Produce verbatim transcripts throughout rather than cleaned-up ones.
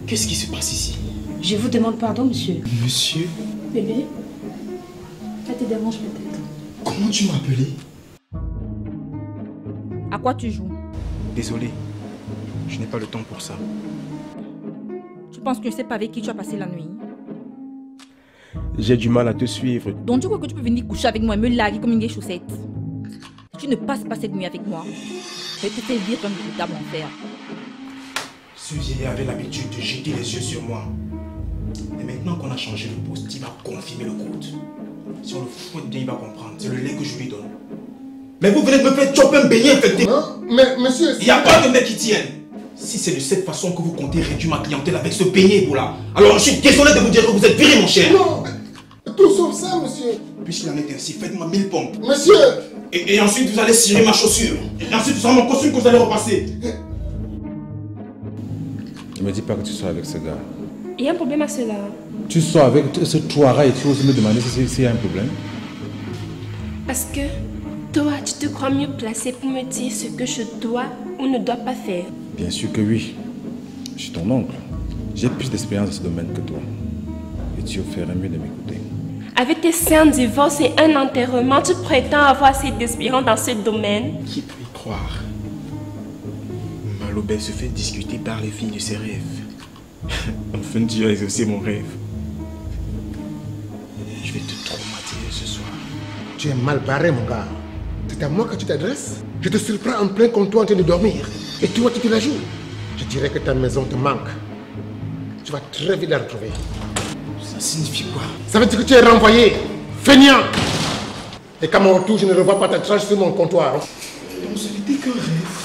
Qu'est-ce qui se passe ici? Je vous demande pardon, monsieur. Monsieur? Bébé, ça te dérange peut-être. Comment tu m'as appelé? À quoi tu joues? Désolé, je n'ai pas le temps pour ça. Tu penses que je ne sais pas avec qui tu as passé la nuit? J'ai du mal à te suivre. Donc tu crois que tu peux venir coucher avec moi et me larguer comme une vieille chaussette? Si tu ne passes pas cette nuit avec moi, je vais te faire vivre un véritable enfer. Ce vieillard avait l'habitude de jeter les yeux sur moi. Et maintenant qu'on a changé de poste, il va confirmer le code. Si on le fouette bien, il va comprendre. C'est le lait que je lui donne. Mais vous venez de me faire chopper un beignet infecté. Non, mais monsieur... Il n'y a pas de mec qui tienne. Si c'est de cette façon que vous comptez réduire ma clientèle avec ce beignet, vous là, alors je suis désolé de vous dire que vous êtes viré, mon cher. Non, tout sauf ça, monsieur. Puisqu'il en est ainsi, faites-moi mille pompes. Monsieur. Et, et ensuite, vous allez cirer ma chaussure. Et ensuite, ce sera mon costume que vous allez repasser. Ne me dis pas que tu sors avec ce gars. Il y a un problème à cela. Tu sors avec ce Touara et tu oses me demander s'il y a un problème? Parce que toi, tu te crois mieux placé pour me dire ce que je dois ou ne dois pas faire. Bien sûr que oui. Je suis ton oncle. J'ai plus d'expérience dans ce domaine que toi. Et tu ferais mieux de m'écouter. Avec tes cinq divorces et un enterrement, tu prétends avoir assez d'expérience dans ce domaine? Qui peut y croire? Malobel se fait discuter par les filles de ses rêves. Enfin, tu as exaucé mon rêve. Je vais te traumatiser ce soir. Tu es mal barré, mon gars. C'est à moi que tu t'adresses? Je te surprends en plein comptoir en train de dormir. Et toi, tu te la joues. Je dirais que ta maison te manque. Tu vas très vite la retrouver. Ça signifie quoi? Ça veut dire que tu es renvoyé. Feignant. Et qu'à mon retour, je ne revois pas ta tranche sur mon comptoir. Donc, ce n'était qu'un rêve.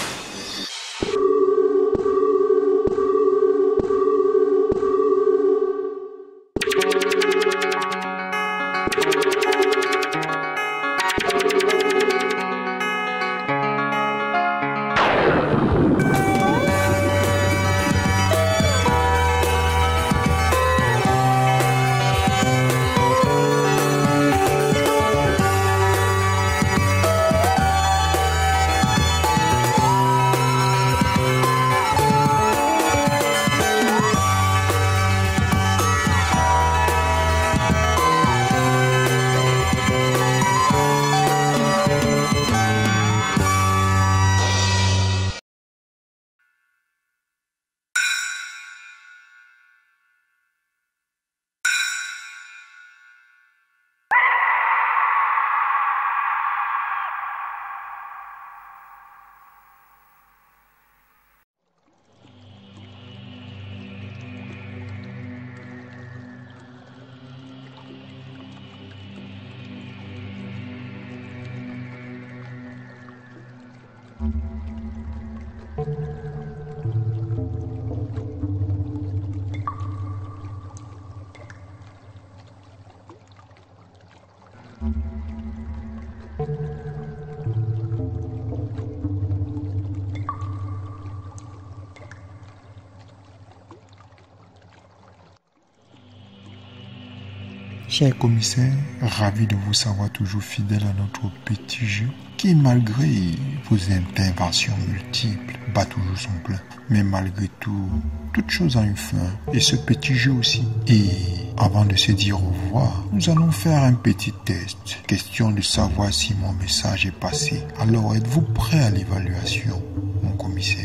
Cher commissaire, ravi de vous savoir toujours fidèle à notre petit jeu qui, malgré vos interventions multiples, bat toujours son plein. Mais malgré tout, toute chose a une fin, et ce petit jeu aussi. Et avant de se dire au revoir, nous allons faire un petit test. Question de savoir si mon message est passé. Alors, êtes-vous prêt à l'évaluation, mon commissaire?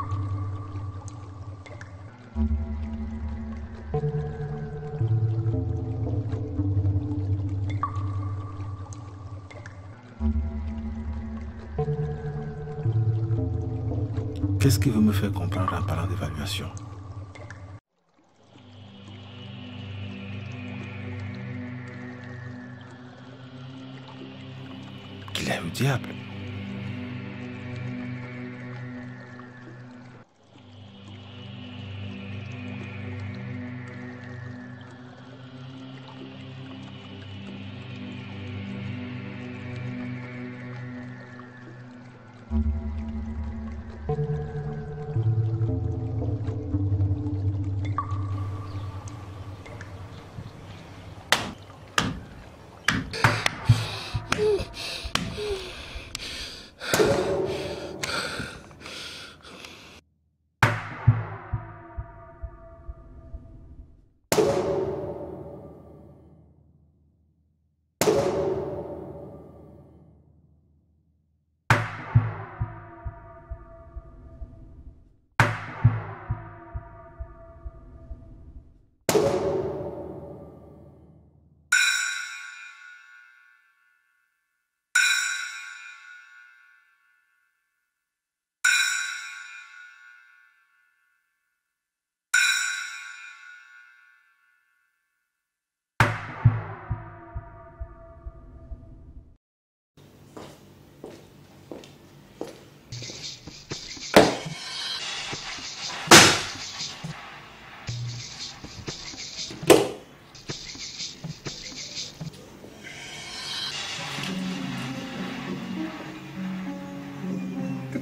Qu'est-ce qui veut me faire comprendre en parlant d'évaluation? Qu'il est au diable.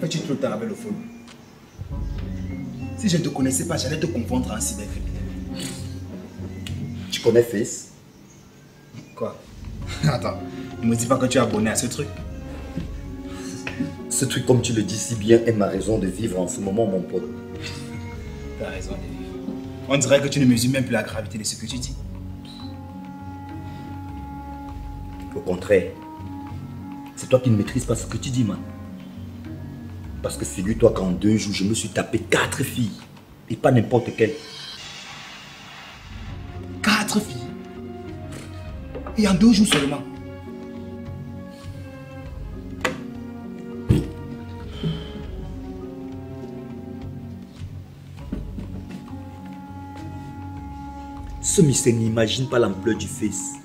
fais-tu tout le temps avec le phone? Si je ne te connaissais pas, j'allais te confondre en cybercriminel. Tu connais Face? Quoi? Attends, ne me dis pas que tu es abonné à ce truc. Ce truc, comme tu le dis si bien, est ma raison de vivre en ce moment, mon pote. Tu as raison de vivre. On dirait que tu ne mesures même plus la gravité de ce que tu dis. Au contraire, c'est toi qui ne maîtrises pas ce que tu dis, man. Parce que figure-toi qu'en deux jours, je me suis tapé quatre filles. Et pas n'importe quelle. Quatre filles? Et en deux jours seulement? Ce monsieur n'imagine pas l'ampleur du Face.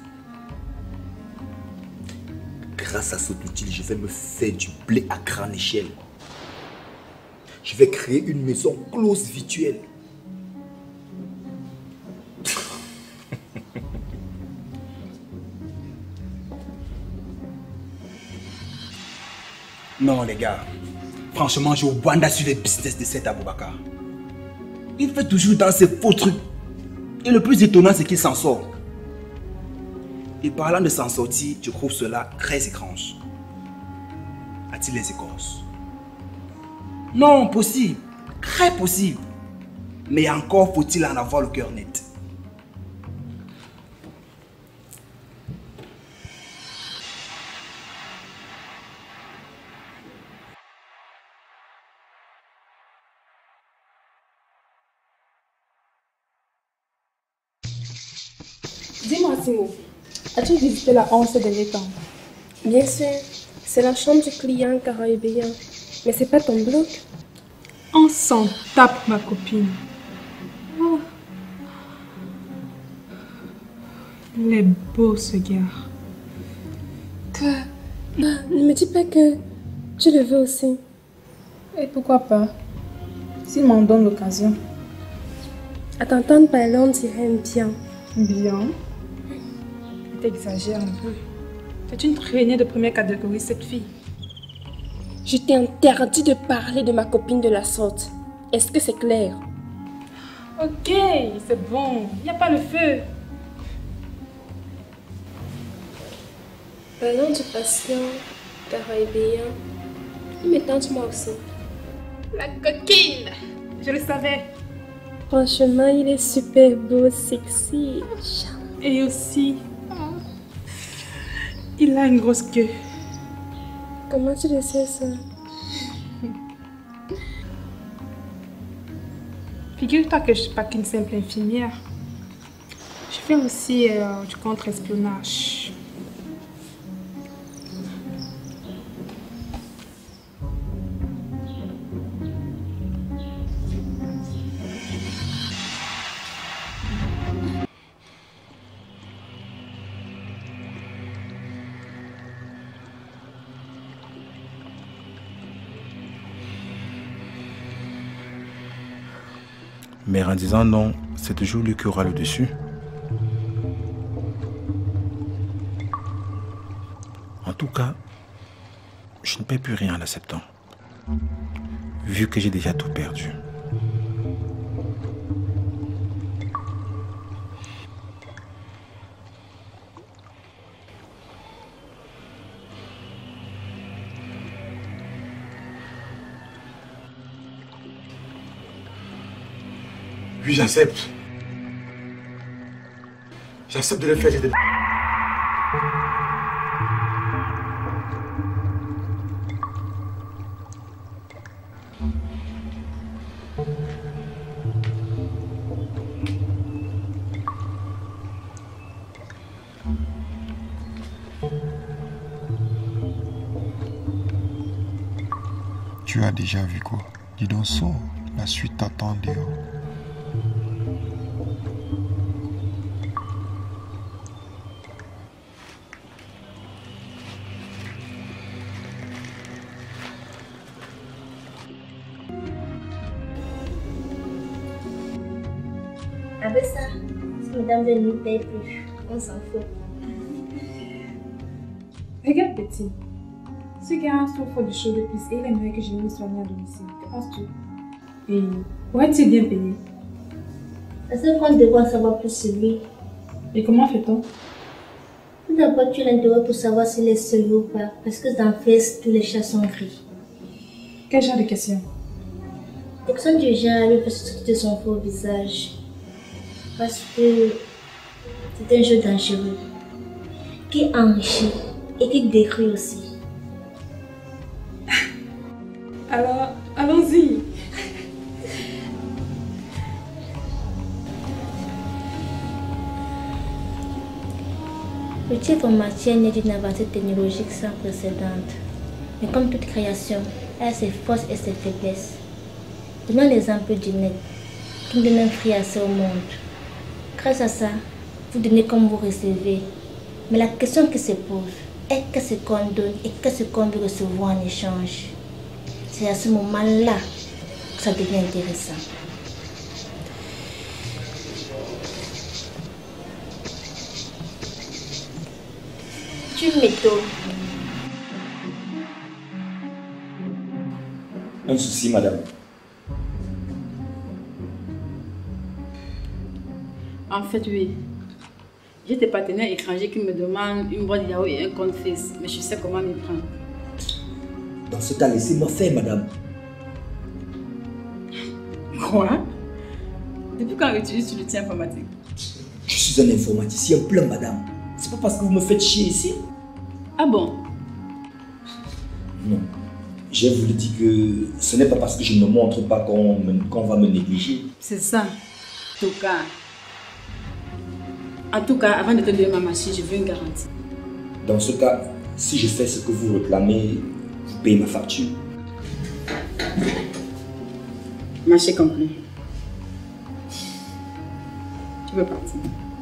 Grâce à cet outil, je vais me faire du blé à grande échelle. Je vais créer une maison close virtuelle. Non les gars, franchement je wanda sur les business de cet Aboubakar. Il fait toujours dans ses faux trucs. Et le plus étonnant c'est qu'il s'en sort. Et parlant de s'en sortir, je trouve cela très étrange. A-t-il les écorces? Non, possible. Très possible. Mais encore faut-il en avoir le cœur net. Dis-moi, Timo, as-tu visité la hanse ces derniers temps? Bien sûr, c'est la chambre du client caribéen. Mais c'est pas ton bloc. On s'en tape, ma copine. Oh. Il est beau, ce gars. Quoi? Bah, ne me dis pas que tu le veux aussi. Et pourquoi pas? S'il m'en donne l'occasion. À t'entendre parler, on dirait bien. Bien? T'exagères un peu. C'est une traînée de première catégorie, cette fille. Je t'ai interdit de parler de ma copine de la sorte. Est-ce que c'est clair? Ok, c'est bon. Il n'y a pas le feu. Parlons du patient caribéen. Mais tente-moi aussi. La coquine! Je le savais. Franchement, il est super beau, sexy. Et aussi, il a une grosse queue. Comment tu le sais ça? Figure-toi que je ne suis pas qu'une simple infirmière. Je fais aussi euh, du contre-espionnage. Mais en disant non, c'est toujours lui qui aura le dessus. En tout cas, je ne paie plus rien en acceptant, vu que j'ai déjà tout perdu. Oui, j'accepte. J'accepte de le faire. J'ai Tu as déjà vu quoi? Dis donc, sors. La suite t'attend dehors. Avec ça, si madame veut nous payer plus, on s'en fout. Regarde, petit. Ce gars souffre du chaud de plus et il aimerait que je vienne me soigner à domicile. Que penses-tu? Et pourrait-il bien payer? Est-ce qu'on devrait en savoir plus sur lui? Et comment fait-on? Tout d'abord, tu l'interroges pour savoir s'il est seul ou pas, parce que dans Fès, tous les chats sont gris. Quel genre de question? Personne du genre lui peut se son faux visage. Parce que c'est un jeu dangereux, qui enrichit et qui détruit aussi. Alors, allons-y. L'outil informatique n'est d'une avancée technologique sans précédent. Mais comme toute création, elle a ses forces et ses faiblesses. Donnons l'exemple du net, qui donne un prix assez au monde. Grâce à ça, vous donnez comme vous recevez. Mais la question qui se pose est qu'est-ce qu'on donne et qu'est-ce qu'on veut recevoir en échange. C'est à ce moment-là que ça devient intéressant. Tu m'étonnes. Un souci, madame. En fait, oui. J'ai des partenaires étrangers qui me demandent une boîte Yahoo et un compte Face, mais je sais comment m'y prendre. Dans ce cas, laissez-moi faire, madame. Quoi? Depuis quand utilises-tu l'outil informatique? Je suis un informaticien plein, madame. C'est pas parce que vous me faites chier ici. Ah bon? Non. J'ai voulu dire que ce n'est pas parce que je ne montre pas qu'on qu'on va me négliger. C'est ça. En tout cas. En tout cas, avant de te donner ma machine, je veux une garantie. Dans ce cas, si je fais ce que vous réclamez, vous payez ma facture. Marché compris. Tu veux partir?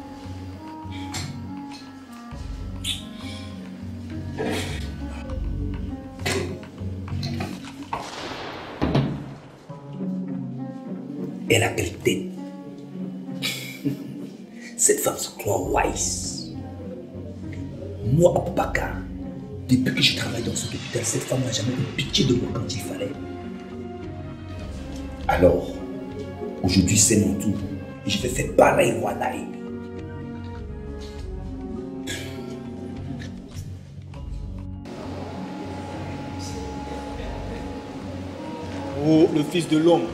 Elle a quelle tête? Cette femme se croit wise. Moi, Aboubakar, depuis que je travaille dans cet hôpital, cette femme n'a jamais eu pitié de moi quand il fallait. Alors, aujourd'hui c'est mon tour. Et je vais faire pareil, Walaï. Oh, le fils de l'homme.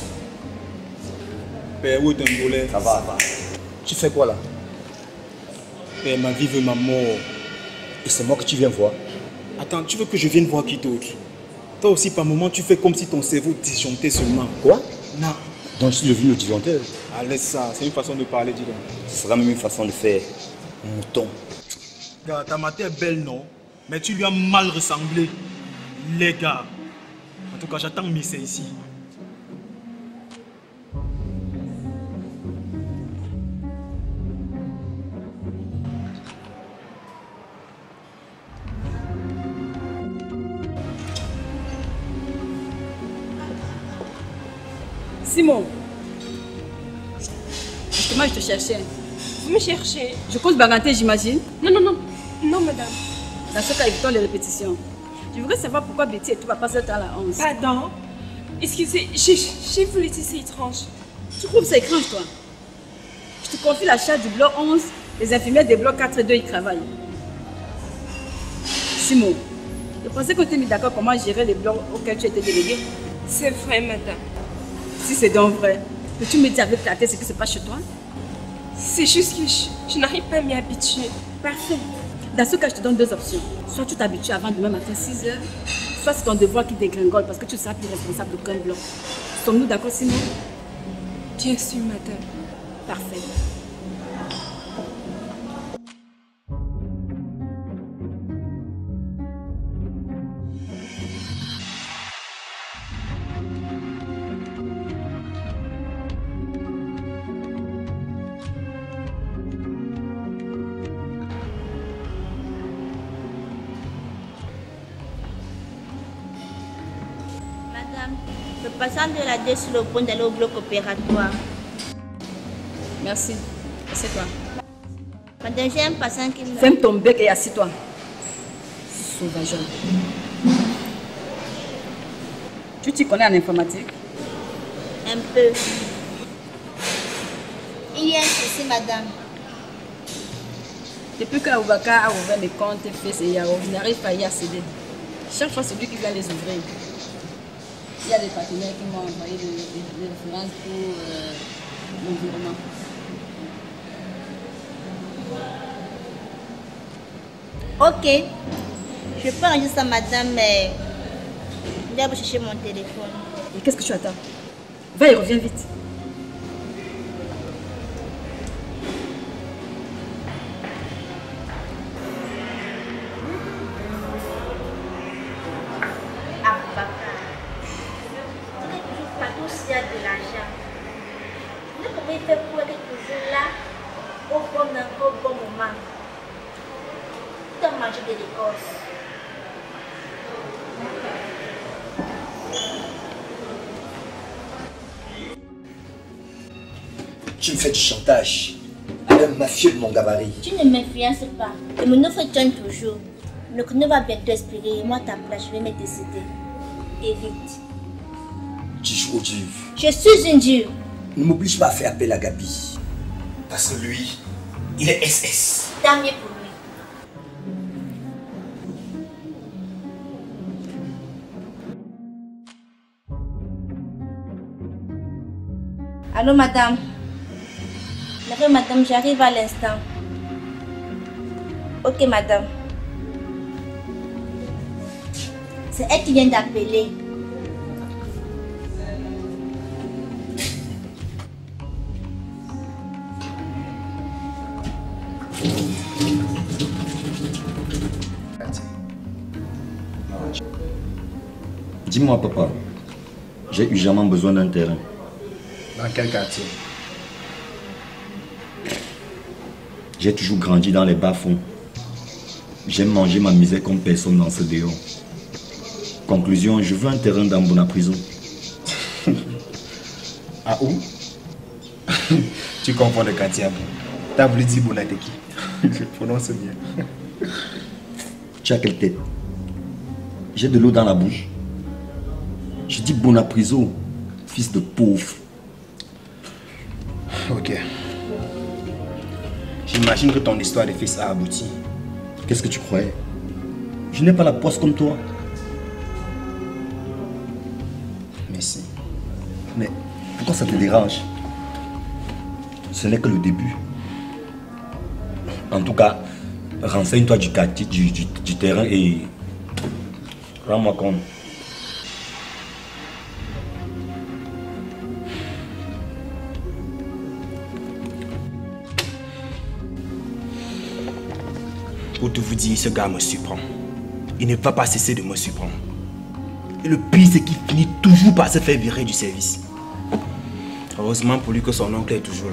Père, où est ton volet? Ça va, ça va. Tu fais quoi là? Père, ma vie veut ma mort. Et c'est moi que tu viens voir? Attends, tu veux que je vienne voir qui d'autre? Toi aussi, par moment, tu fais comme si ton cerveau disjonctait seulement. Quoi? Non. Donc je suis devenu le disjoncteur. Ah, laisse ça, c'est une façon de parler, dis donc. Ce sera même une façon de faire mouton. Gars, ta mater est belle, non? Mais tu lui as mal ressemblé. Les gars. En tout cas, j'attends Missé ici. Simon, justement, je te cherchais. Vous me cherchez? Je cause baganter, j'imagine. Non, non, non. Non, madame. Dans ce cas, évitons les répétitions. Je voudrais savoir pourquoi Betty et toi passent le temps à la onze. Pardon? Excusez, j'ai voulu dire c'est étrange. Tu trouves ça étrange, toi? Je te confie la charge du bloc onze. Les infirmières des blocs quatre et deux y travaillent. Simon, je pensais que tu t'es mis d'accord comment gérer les blocs auxquels tu étais délégué. C'est vrai, madame. Si c'est donc vrai, peux-tu me dire avec ta tête ce qui se passe chez toi? C'est juste que je, je n'arrive pas à m'y habituer. Parfait. Dans ce cas, je te donne deux options. Soit tu t'habitues avant demain matin six heures, soit c'est ton devoir qui dégringole parce que tu ne seras plus responsable d'aucun bloc. Sommes-nous d'accord, Simon? Bien sûr, madame. Parfait. Le patient de la deux sur le point d'aller au bloc opératoire. Merci. Assieds-toi. Madame, j'ai un patient qui me... Ferme ton bec et assis-toi. Sauvageon. puis tu connais en informatique? Un peu. Il y a un souci, madame. Depuis qu'Aboubakar a ouvert mes comptes F et Yahoo, je n'arrive pas à y accéder. Chaque fois, c'est lui qui vient les ouvrir. Il y a des partenaires qui m'ont envoyé des, des, des références pour euh, mon virement. Ok. Je peux arranger ça, madame, mais je dois vous chercher mon téléphone. Et qu'est-ce que tu attends? Va et reviens vite. Ah, papa. Tu n'es toujours pas tout s'il y a de l'argent. Tu sais comment il fait pour être toujours là, au bon endroit, au bon moment. Tu as mangé de l'écorce. Tu me fais du chantage. Un mafieux de mon gabarit. Tu ne m'influences pas. Et mon offre tourne toujours. Le chrono va bientôt expirer et moi, ta place, je vais me décider. Et vite. Tu joues au dur. Je suis une dure. Ne m'oblige pas à faire appel à Gabi. Parce que lui, il est S S. Tant mieux pour lui. Allô, madame. D'accord, madame, j'arrive à l'instant. Ok, madame. C'est elle qui vient d'appeler. Dis-moi, papa, j'ai urgemment besoin d'un terrain. Dans quel quartier? J'ai toujours grandi dans les bas-fonds. J'aime manger ma misère comme personne dans ce dehors. Conclusion, je veux un terrain dans Bona prison. Ah où? Tu confonds le quartier à vous. T'as voulu dire Bonateki. Je prononce bien. Tu as quelle tête? J'ai de l'eau dans la bouche. Je dis Bona prison, fils de pauvre. Ok. J'imagine que ton histoire de fils a abouti. Qu'est-ce que tu croyais? Je n'ai pas la poisse comme toi. Merci. Mais pourquoi ça te dérange? Ce n'est que le début. En tout cas, renseigne-toi du quartier, du, du, du terrain et rends-moi compte. Pour tout vous dire, ce gars me surprend. Il ne va pas cesser de me surprendre. Et le pire, c'est qu'il finit toujours par se faire virer du service. Heureusement pour lui que son oncle est toujours là.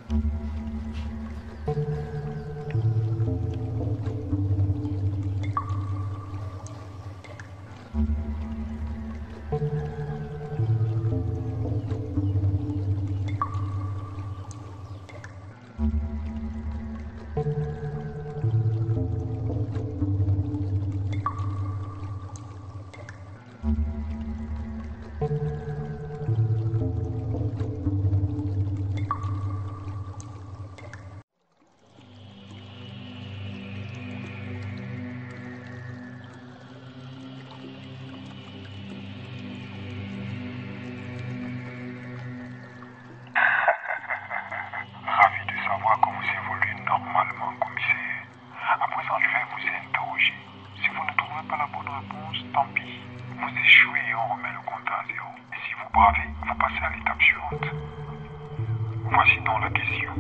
Ravi de savoir que vous évoluez normalement, commissaire. À présent, je vais vous interroger. Si vous ne trouvez pas la bonne réponse, tant pis. Vous échouez et on remet le compte à zéro. Et si vous bravez, vous passez à l'étape suivante. Voici donc la question.